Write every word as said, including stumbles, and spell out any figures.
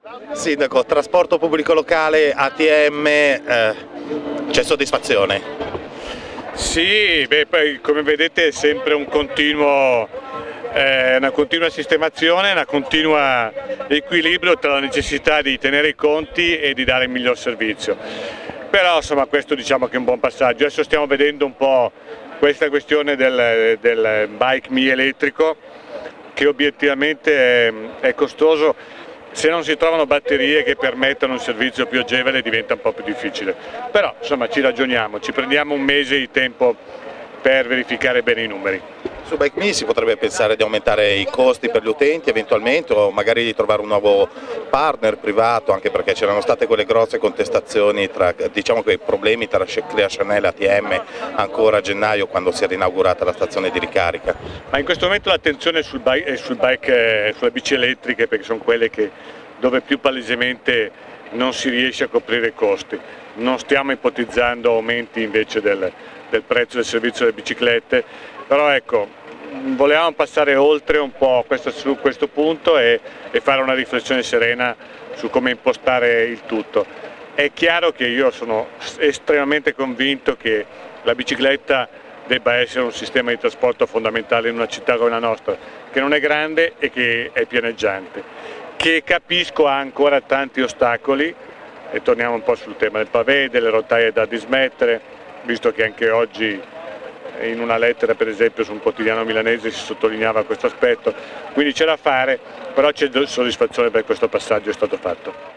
Sindaco, trasporto pubblico locale, A T M, eh, c'è soddisfazione? Sì, beh, poi, come vedete è sempre un continuo, eh, una continua sistemazione, una continua equilibrio tra la necessità di tenere i conti e di dare il miglior servizio. Però insomma questo diciamo che è un buon passaggio. Adesso stiamo vedendo un po' questa questione del, del bike Mi elettrico, che obiettivamente è, è costoso. Se non si trovano batterie che permettano un servizio più agevole diventa un po' più difficile, però insomma ci ragioniamo, ci prendiamo un mese di tempo per verificare bene i numeri. Su Bike Me si potrebbe pensare di aumentare i costi per gli utenti eventualmente, o magari di trovare un nuovo partner privato, anche perché c'erano state quelle grosse contestazioni, tra, diciamo quei problemi tra Clea Chanel e A T M ancora a gennaio, quando si era inaugurata la stazione di ricarica. Ma in questo momento l'attenzione è sul bike, è sul bike, è sulle bici elettriche, perché sono quelle che, dove più palesemente non si riesce a coprire i costi. Non stiamo ipotizzando aumenti invece del, del prezzo del servizio delle biciclette, però ecco, volevamo passare oltre un po' questo, su questo punto e, e fare una riflessione serena su come impostare il tutto. È chiaro che io sono estremamente convinto che la bicicletta debba essere un sistema di trasporto fondamentale in una città come la nostra, che non è grande e che è pianeggiante, che capisco ha ancora tanti ostacoli, e torniamo un po' sul tema del pavé, delle rotaie da dismettere, visto che anche oggi in una lettera per esempio su un quotidiano milanese si sottolineava questo aspetto, quindi c'è da fare, però c'è soddisfazione per questo passaggio è stato fatto.